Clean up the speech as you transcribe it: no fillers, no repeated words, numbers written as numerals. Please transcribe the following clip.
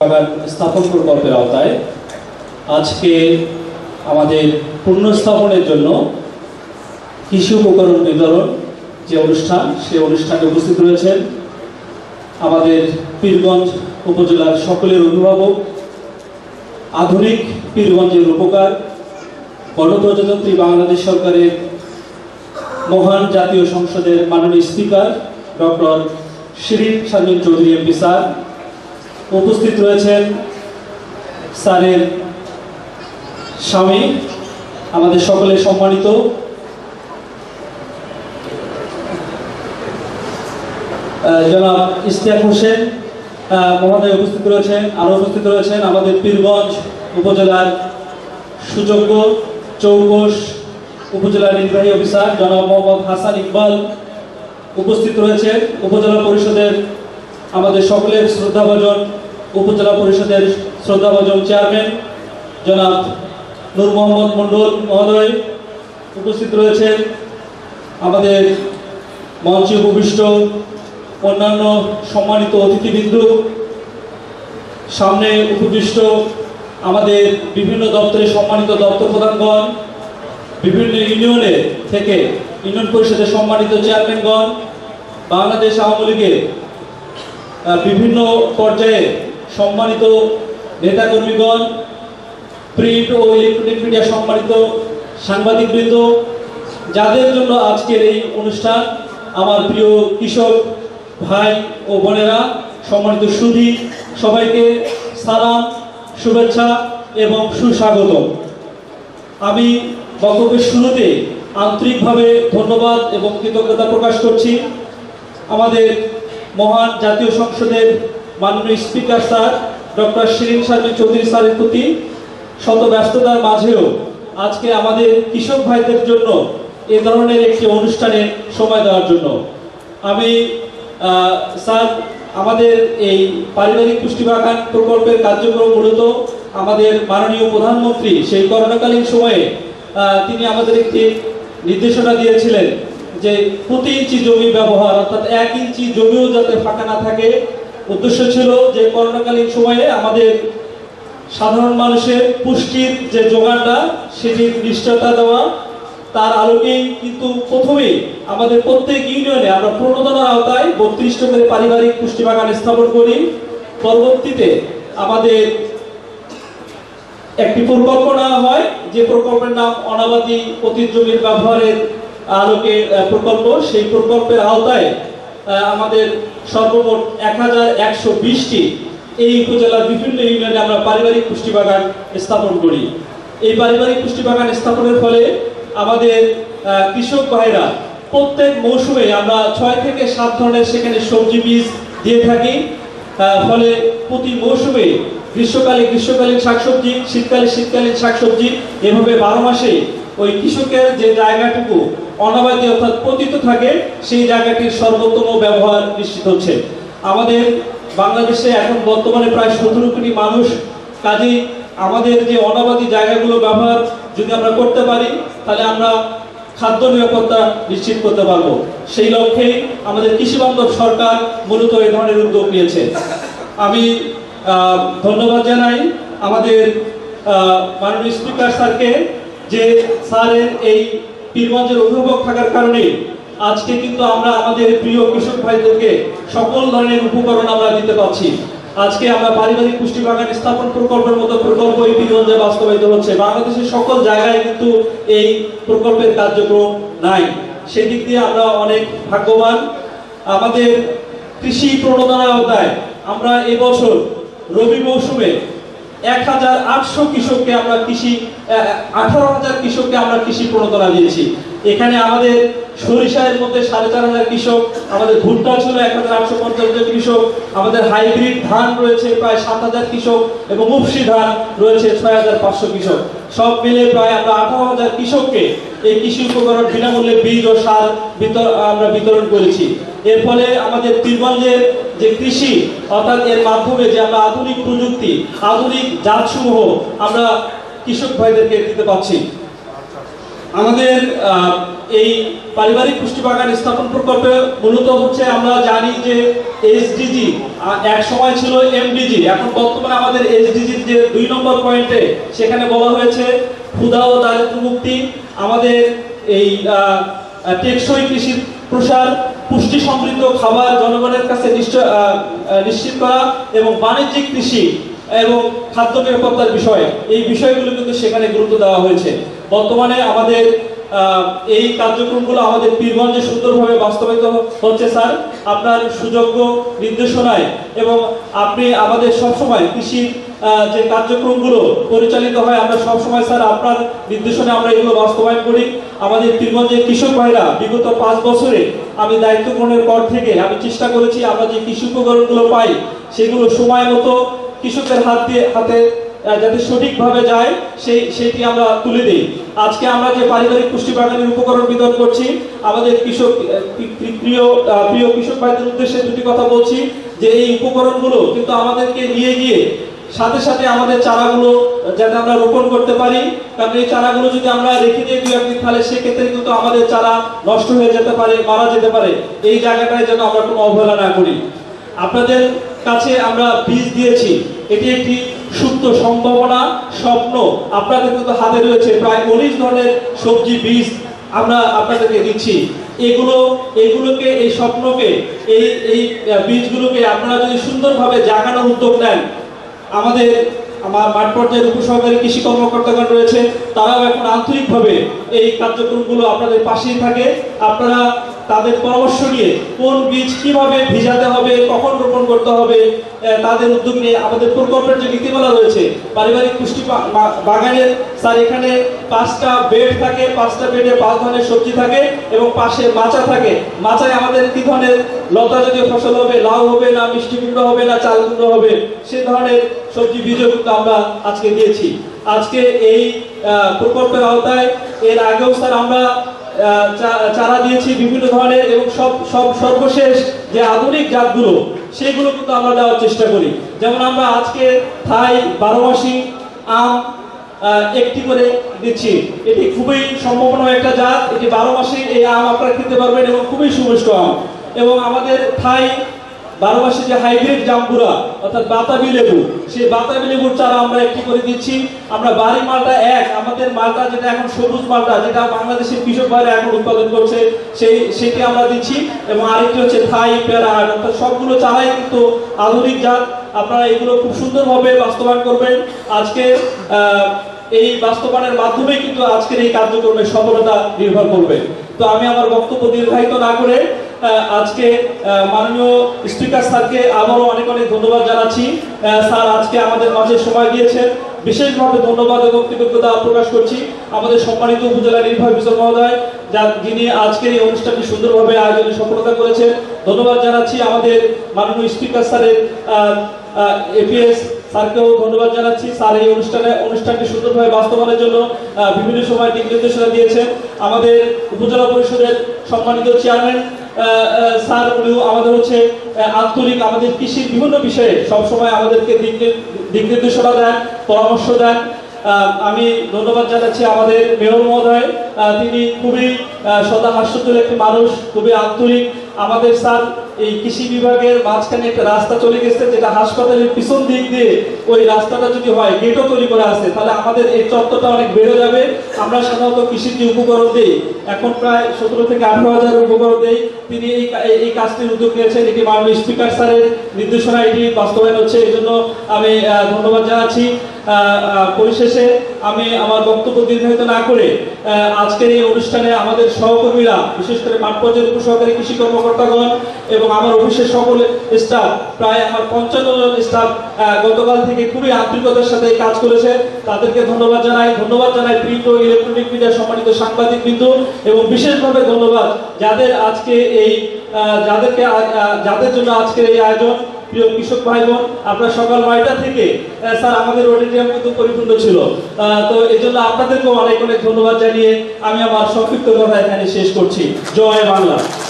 বাগান স্থাপন প্রকল্পের আওতায় আজকে আমাদের পুনঃস্থাপনের জন্য কৃষি উপকরণ বিতরণ যে অনুষ্ঠান, সেই অনুষ্ঠানে উপস্থিত রয়েছেন আমাদের পীরগঞ্জ উপজেলার সকলের অভিভাবক, আধুনিক পীরগঞ্জের উপকার, গণপ্রজাতন্ত্রী বাংলাদেশ সরকারের মহান জাতীয় সংসদের মাননীয় speaker doctor Shirin Sharmin Chowdhury MP sir. উপস্থিত রয়েছেন স্যারের স্বামী, আমাদের সকলের সম্মানিত জনাব ইশতিয়াক হোসেন মহোদয় উপস্থিত রয়েছেন। আরও উপস্থিত রয়েছেন আমাদের পীরগঞ্জ উপজেলার সুযোগ্য চৌকস উপজেলার নির্বাহী অফিসার জনাব মোহাম্মদ হাসান ইকবাল। উপস্থিত রয়েছেন উপজেলা পরিষদের আমাদের সকলের শ্রদ্ধাভাজন উপজেলা পরিষদের শ্রদ্ধাভাজন চেয়ারম্যান জনাব নূর মোহাম্মদ মন্ডল মহোদয়। উপস্থিত রয়েছেন আমাদের মঞ্চে উপবিষ্ট অন্যান্য সম্মানিত অতিথিবৃন্দ, সামনে উপবিষ্ট আমাদের বিভিন্ন দপ্তরের সম্মানিত দপ্তর প্রধানগণ, বিভিন্ন ইউনিয়নের থেকে ইউনিয়ন পরিষদের সম্মানিত চেয়ারম্যানগণ, বাংলাদেশ আওয়ামী লীগের বিভিন্ন পর্যায়ে সম্মানিত নেতাকর্মীগণ, প্রিন্ট ও ইলেকট্রনিক মিডিয়া সম্মানিত সাংবাদিকবৃন্দ, যাদের জন্য আজকের এই অনুষ্ঠান, আমার প্রিয় কৃষক ভাই ও বোনেরা, সম্মানিত সুধী, সবাইকে সালাম, শুভেচ্ছা এবং সুস্বাগত। আমি বক্তব্যের শুরুতে আন্তরিকভাবে ধন্যবাদ এবং কৃতজ্ঞতা প্রকাশ করছি আমাদের মহান জাতীয় সংসদের মাননীয় speaker sir doctor Shirin Sharmin Chowdhury স্যারের প্রতি। শত ব্যস্ততার মাঝেও আজকে আমাদের কৃষক ভাইদের জন্য এ ধরনের একটি অনুষ্ঠানে সময় দেওয়ার জন্য আমি স্যার, আমাদের এই পারিবারিক পুষ্টি বাগান প্রকল্পের কার্যক্রম মূলত আমাদের মাননীয় প্রধানমন্ত্রী সেই করোনাকালীন সময়ে তিনি আমাদের একটি নির্দেশনা দিয়েছিলেন যে প্রতি ইঞ্চি জমি ব্যবহার, অর্থাৎ 1 ইঞ্চি জমিও যাতে ফাঁকা না থাকে। উদ্দেশ্য ছিল যে করোনাকালীন সময়ে আমাদের সাধারণ মানুষের পুষ্টির যে যোগানটা সেটির নিশ্চয়তা দেওয়া। তার আলোকেই কিন্তু প্রথমেই আমাদের প্রত্যেক ইউনিয়নে আমরা প্রণোদনার আওতায় 32টা করে পারিবারিক পুষ্টি বাগান স্থাপন করি। পরবর্তীতে আমাদের একটি প্রকল্প নেওয়া হয়, যে প্রকল্পের নাম অনাবাদি অতীত জমির ব্যবহারের আলোকে প্রকল্প। সেই প্রকল্পের আওতায় আমাদের সর্বমোট 1120টি এই উপজেলার বিভিন্ন ইউনিয়নে আমরা পারিবারিক পুষ্টি বাগান স্থাপন করি। এই পারিবারিক পুষ্টি বাগান স্থাপনের ফলে আমাদের কৃষক ভাইরা প্রত্যেক মৌসুমে আমরা 6 থেকে 7 ধরনের সেখানে সবজি বীজ দিয়ে থাকি। ফলে প্রতি মৌসুমে গ্রীষ্মকালীন শাকসবজি, শীতকালীন শাকসবজি, এভাবে 12 মাসে ওই কৃষকের যে জায়গাটুকু অনাবাদি অর্থাৎ পতিত থাকে সেই জায়গাটির সর্বোত্তম ব্যবহার নিশ্চিত হচ্ছে। আমাদের বাংলাদেশে এখন বর্তমানে প্রায় 17 কোটি মানুষ, কাজেই আমাদের যে অনাবাদি জায়গাগুলো ব্যবহার যদি আমরা করতে পারি তাহলে আমরা খাদ্য নিরাপত্তা নিশ্চিত করতে পারবো। সেই লক্ষ্যে আমাদের কৃষি বান্ধব সরকার মূলত এই ধরনের উদ্যোগ নিয়েছে। আমি ধন্যবাদ জানাই আমাদের মাননীয় স্পিকার স্যারকে, যে স্যারের এই পীরগঞ্জের অভিভাবক থাকার কারণে আজকে কিন্তু আমরা আমাদের প্রিয় কৃষক ভাইদেরকে সকল ধরনের উপকরণ আমরা দিতে পারছি। আজকে আমরা পারিবারিক পুষ্টি বাগান স্থাপন প্রকল্পের মতো প্রকল্প এই পীরগঞ্জে বাস্তবায়িত হচ্ছে। বাংলাদেশের সকল জায়গায় কিন্তু এই প্রকল্পের কার্যক্রম নাই। সেই দিক দিয়ে আমরা অনেক ভাগ্যবান। আমাদের কৃষি প্রণোদনার আওতায় আমরা এবছর রবি মৌসুমে 1800 কৃষককে আমরা 18,000 কৃষককে আমরা কৃষি প্রণোদনা দিয়েছি। এখানে আমাদের সরিষার মধ্যে 4500 কৃষক, আমাদের ভুট্টা ছিল 1850 কৃষক, আমাদের হাইব্রিড ধান রয়েছে প্রায় 7000 কৃষক এবং উপসি ধান রয়েছে 6500 কৃষক। সব মিলে প্রায় আমরা 18,000 কৃষককে এই কৃষি উপকরণ বিনামূল্যে বীজ ও সার আমরা বিতরণ করেছি। এর ফলে আমাদের পীরগঞ্জের যে কৃষি, অর্থাৎ এর মাধ্যমে যে আমরা আধুনিক প্রযুক্তি, আধুনিক জাতসমূহ আমরা কৃষক ভাইদেরকে দিতে পারছি। আমাদের এই পারিবারিক পুষ্টি বাগান স্থাপন প্রকল্পে মূলত হচ্ছে আমরা জানি যে এসডিজি এক সময় ছিল এমডিজি, এখন বর্তমানে আমাদের এসডিজির যে 2 নম্বর পয়েন্টে সেখানে বলা হয়েছে ক্ষুধা ও দারিদ্র্য মুক্তি, আমাদের এই টেকসই কৃষির প্রসার, পুষ্টি সমৃদ্ধ খাবার জনগণের কাছে নিশ্চিত করা এবং বাণিজ্যিক কৃষি এবং খাদ্য নিরাপত্তার বিষয়, এই বিষয়গুলো কিন্তু সেখানে গুরুত্ব দেওয়া হয়েছে। বর্তমানে আমাদের এই কার্যক্রমগুলো আমাদের পীরগঞ্জে সুন্দরভাবে বাস্তবায়িত হচ্ছে স্যার, আপনার সুযোগ্য নির্দেশনায় এবং আপনি আমাদের সবসময় কৃষির যে কার্যক্রমগুলো পরিচালিত হয় আমরা সবসময় স্যার আপনার নির্দেশনে আমরা এগুলো বাস্তবায়ন করি। আমাদের পীরগঞ্জের কৃষক ভাইরা বিগত 5 বছরে আমি দায়িত্ব গ্রহণের পর থেকে আমি চেষ্টা করেছি আমরা যে কৃষি উপকরণগুলো পাই সেগুলো সময় মতো কৃষকের হাতে যাতে সঠিকভাবে যায় সেটি আমরা তুলে দিই। আজকে আমরা যে পারিবারিক পুষ্টি বাগানের উপকরণ বিতরণ করছি, আমাদের প্রিয় কৃষক ভাইদের উদ্দেশ্যে দুটি কথা বলছি যে এই উপকরণগুলো কিন্তু আমাদেরকে নিয়ে গিয়ে সাথে সাথে আমাদের চারাগুলো যাতে আমরা রোপণ করতে পারি, কারণ এই চারাগুলো যদি আমরা রেখে দিয়ে 2-1 দিন তাহলে সেক্ষেত্রে কিন্তু আমাদের চারা নষ্ট হয়ে যেতে পারে, মারা যেতে পারে। এই জায়গাটায় যেন আমরা কোনো অবহেলা না করি। আপনাদের কাছে আমরা বীজ দিয়েছি, এটি একটি সুপ্ত সম্ভাবনা, স্বপ্ন আপনাদের কিন্তু হাতে রয়েছে। প্রায় 19 ধরনের সবজি বীজ আমরা আপনাদেরকে দিচ্ছি। এগুলোকে এই স্বপ্নকে এই বীজগুলোকে আপনারা যদি সুন্দরভাবে জাগানোর উদ্যোগ নেন, আমার মাঠ পর্যায়ের উপসহকারী কৃষি কর্মকর্তাগণ রয়েছে, তারাও এখন আন্তরিকভাবে এই কার্যক্রমগুলো আপনাদের পাশেই থাকে। আপনারা তাদের পরামর্শ নিয়ে কোন বীজ কিভাবে ভিজাতে হবে, কখন রোপণ করতে হবে, তাদের উদ্যোগ নিয়ে আমাদের প্রকল্পের যে নীতিমালা রয়েছে পারিবারিক পুষ্টি বাগানের স্যার, এখানে 5টা বেড থাকে, 5টা বেডে 5 ধরনের সবজি থাকে এবং পাশে মাচা থাকে। মাচায় আমাদের কি ধরনের লতা জাতীয় ফসল হবে, লাউ হবে না মিষ্টি কুমড়ো হবে না চাল কুমড়ো হবে, সে ধরনের সবজি বীজও কিন্তু আমরা আজকে দিয়েছি। আজকে এই প্রকল্পের আওতায় এর আগেও স্যার আমরা চারা দিয়েছি বিভিন্ন ধরনের এবং সর্বশেষ যে আধুনিক জাতগুলো সেগুলো কিন্তু আমরা দেওয়ার চেষ্টা করি। যেমন আমরা আজকে থাই 12 মাসি আম একটি করে দিচ্ছি। এটি খুবই সম্ভাবনা একটা জাত, এটি 12 মাসে এই আম আপনারা খেতে পারবেন এবং খুবই সুমিষ্ট আম। এবং আমাদের থাই 12 মাসে যে হাইব্রিড জাম্বুরা অর্থাৎ বাতাবি লেবু, সেই বাতাবি লেবুর চারা আমরা একটি করে দিচ্ছি। আমরা বাড়ি মালটা আমাদের মালটা যেটা এখন সবুজ মালটা, যেটা বাংলাদেশের কৃষক ভাইরা এখন উৎপাদন করছে, সেটি আমরা দিচ্ছি। এবং আরেকটি হচ্ছে থাই পেয়ারা, অর্থাৎ সবগুলো চারাই কিন্তু আধুনিক জাত। আপনারা এগুলো খুব সুন্দরভাবে বাস্তবায়ন করবেন। আজকে এই বাস্তবায়নের মাধ্যমে কিন্তু আজকের এই কার্যক্রমের সফলতা নির্ভর করবে। তো আমি আমার বক্তব্য দীর্ঘায়িত না করে আজকে মাননীয় স্পিকার স্যারকে আবারও অনেক ধন্যবাদ জানাচ্ছি। স্যার আজকে আমাদের মাঝে সময় দিয়েছেন, বিশেষভাবে ধন্যবাদ এবং কৃতজ্ঞতা প্রকাশ করছি আমাদের সম্মানিত উপজেলা নির্বাহী অফিসার মহোদয়, যিনি আজকের এই অনুষ্ঠানটি সুন্দরভাবে আয়োজনে সফলতা করেছেন। ধন্যবাদ জানাচ্ছি আমাদের মাননীয় স্পিকার স্যারের এপিএস স্যারকেও ধন্যবাদ জানাচ্ছি। স্যার এই অনুষ্ঠানটি সুন্দরভাবে বাস্তবায়নের জন্য বিভিন্ন সময় দিক নির্দেশনা দিয়েছেন। আমাদের উপজেলা পরিষদের সম্মানিত চেয়ারম্যান স্যার, উনিও আমাদের আন্তরিক আমাদের কৃষির বিভিন্ন বিষয়ে সবসময় আমাদেরকে দিক নির্দেশনা দেন, পরামর্শ দেন। আমি ধন্যবাদ জানাচ্ছি আমাদের মেয়র মহোদয়, তিনি খুবই সদা হাস্যজ্জ্বল একটি মানুষ, খুবই আন্তরিক। আমাদের স্যার এই কৃষি বিভাগের মাঝখানে একটা রাস্তা চলে গেছে, যেটা হাসপাতালের পিছন দিক দিয়ে ওই রাস্তাটা যদি হয়, গেটও তৈরি করা আছে, তাহলে আমাদের এই চত্বরটা অনেক বেড়ে যাবে। আমরা সাধারণত কৃষির যে উপকরণ দিই, এখন প্রায় 17 থেকে 18,000 উপকরণ দিই। তিনি এই কাজটির উদ্যোগ নিয়েছেন, এটি মাননীয় স্পিকার স্যারের নির্দেশনা এটি বাস্তবায়ন হচ্ছে, এই জন্য আমি ধন্যবাদ জানাচ্ছি। পরিশেষে আমি আমার বক্তব্য দীর্ঘায়িত না করে আজকের এই অনুষ্ঠানে আমাদের সহকর্মীরা, বিশেষ করে মাঠ পর্যায়ের উপসহকারী কৃষি কর্মকর্তাগণ এবং আমার অফিসের সকল স্টাফ, প্রায় আমার 55 জন স্টাফ গতকাল থেকে খুবই আন্তরিকতার সাথে কাজ করেছে, তাদেরকে ধন্যবাদ জানাই প্রিন্ট ও ইলেকট্রনিক মিডিয়ার সম্মানিত সাংবাদিক বিন্দু, এবং বিশেষভাবে ধন্যবাদ যাদের জন্য আজকের এই আয়োজন। প্রিয় কৃষক ভাই বোন, আপনার সকাল 9টা থেকে স্যার আমাদের অডিটোরিয়াম কিন্তু পরিপূর্ণ ছিল, তো এই জন্য আপনাদেরকেও অনেক ধন্যবাদ জানিয়ে আমি আমার সংক্ষিপ্ত কথা এখানে শেষ করছি। জয় বাংলা।